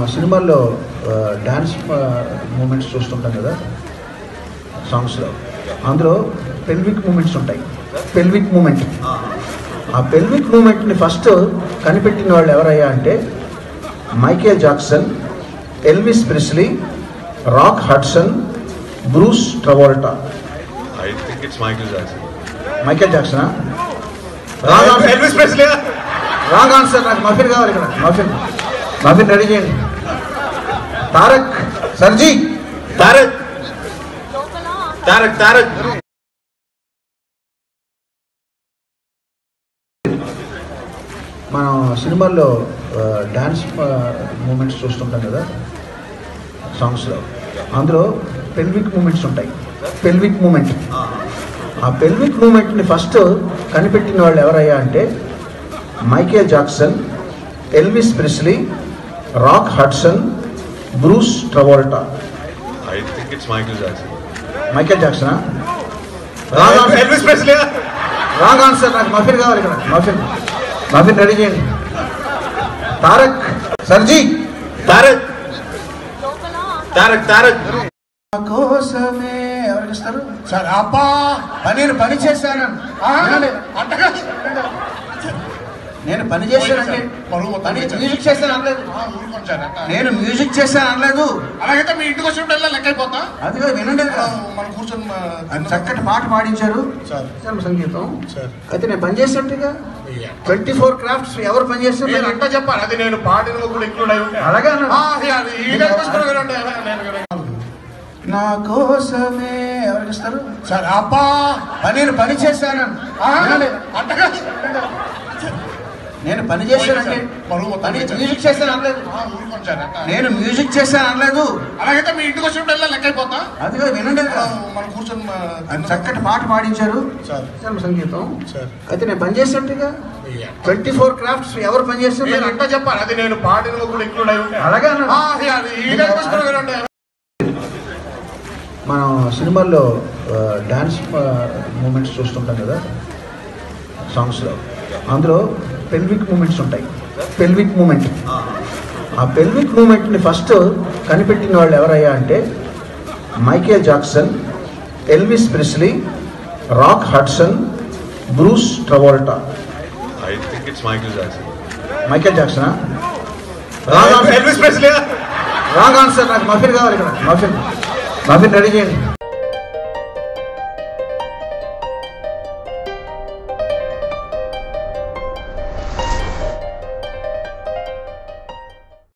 సినిమాల్లో dance moments చూస్తుంటాం కదా సాంగ్స్లో, అందులో పెల్విక్ మూమెంట్స్ ఉంటాయి. పెల్విక్ మూమెంట్, ఆ పెల్విక్ మూమెంట్ని ఫస్ట్ కనిపెట్టిన వాళ్ళు ఎవరయ్యా అంటే Michael Jackson, Elvis Presley, Rock Hudson, Bruce Travolta. I think it's Michael Jackson. Michael జాక్సనా? Elvis Presley. Wrong answer. నాకు మఫిన్ కావాలి ఇక్కడ. మఫిన్ రెడీ చేయండి. తారక్ సర్జీ. తారక్. మనం సినిమాల్లో డాన్స్ మూమెంట్స్ చూస్తుంటాం కదా సాంగ్స్లో, అందులో పెల్విక్ మూమెంట్స్ ఉంటాయి. పెల్విక్ మూమెంట్, ఆ పెల్విక్ మూమెంట్ని ఫస్ట్ కనిపెట్టిన వాళ్ళు ఎవరయ్యా అంటే Michael Jackson, Elvis Presley, Rock Hudson, Bruce Travolta. I think it's Michael Jackson. Michael జాక్సనా? Elvis Presley. Wrong answer. నాకు మఫిన్ కావాలి ఇక్కడ. మఫిన్ రెడీ చేయండి. తారక్ సర్జీ. తారక్. కోసమే ఎవరికి ఇస్తారు సార్? అబ్బా నేను పని చేశాను. నేను పని చేశానంటే మ్యూజిక్ చేశాను అనలేదు. నేను మ్యూజిక్ చేశాను అనలేదు. అలాగైతే మీ ఇంటికి వచ్చినప్పుడు లెక్క అయిపోతా. అదిగా వినండి, మనం కూర్చొని చక్కటి పాట పాడించారు సంగీతం. అయితే నేను పని చేసినట్టుగా 24 క్రాఫ్ట్స్ ఎవరు పని చేస్తారు అంతా చెప్పాలి. అది నేను పాడిన కూడా ఇంక్లూడ్ అయి ఉంటాయి. అలాగే నా కోసమే ఎవరికి ఇస్తారు సార్? అబ్బా నేను పని చేశాను. నేను పని చేశానంటే మ్యూజిక్ చేశాను అనలేదు. నేను మ్యూజిక్ చేశాను అనలేదు. అలాగైతే మీ ఇంటికి వచ్చినప్పుడు లెక్క అయిపోతా. అదిగా వినండి, మనం కూర్చొని చక్కటి పాట పాడించారు సంగీతం. అయితే నేను పని చేసినట్టుగా 24 క్రాఫ్ట్స్ ఎవరు పని చేస్తారు అంతా చెప్పాలి. అది నేను పాడిన కూడా ఇంక్లూడ్ అయి ఉంటాయి. అలాగే మనం సినిమాల్లో డాన్స్ మూమెంట్స్ చూస్తుంటాం కదా సాంగ్స్లో, అందులో పెల్విక్ మూమెంట్స్ ఉంటాయి. పెల్విక్ మూమెంట్, ఆ పెల్విక్ మూమెంట్ని ఫస్ట్ కనిపెట్టిన వాళ్ళు ఎవరయ్యా అంటే Michael Jackson, Elvis Presley, Rock Hudson, Bruce Travolta. I think it's Michael Jackson. Michael జాక్సనా? Elvis Presley. Wrong answer. నాకు మఫిన్ కావాలి ఇక్కడ. మఫిన్ రెడీ చేయండి.